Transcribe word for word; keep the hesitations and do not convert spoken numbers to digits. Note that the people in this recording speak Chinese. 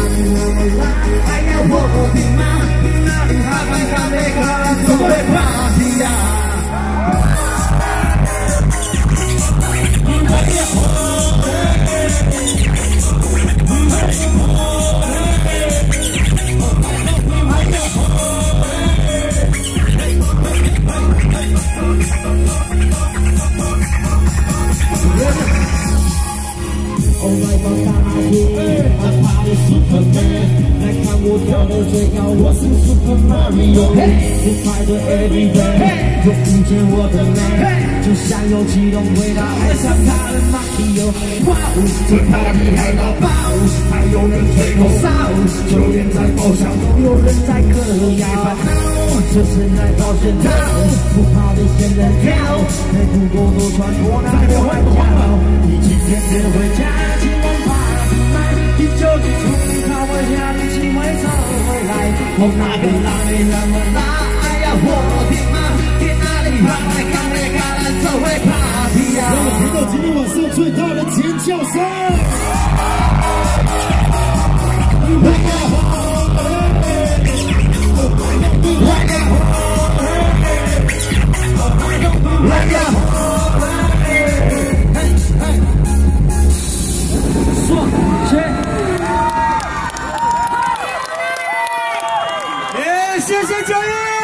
里那么辣？还要我听吗？哪里哈巴卡雷卡拉就会 party 呀！Oh my god， 大姐，他怕的 Superman， 来看我跳的最高，我是 Super Mario， 我拍着 everyday， 又遇见我的美，就像有启动回到爱上他的 Mario， 哇哦，这 party 嗨到爆，还有人吹口哨，就连在包厢都有人在嗑牙烦恼，这是来保险套，不怕的仙人跳，内裤多多穿过那个环角，一起天天回家。今晚 party 来，啤酒就从你靠我下，你请回走回来。我那个辣妹那么辣，哎呀我的妈！天哪里怕来看来看来就会 party 呀！让我听到今天晚上最大的尖叫声！来呀！来呀！来呀！爽切！耶，谢谢九一。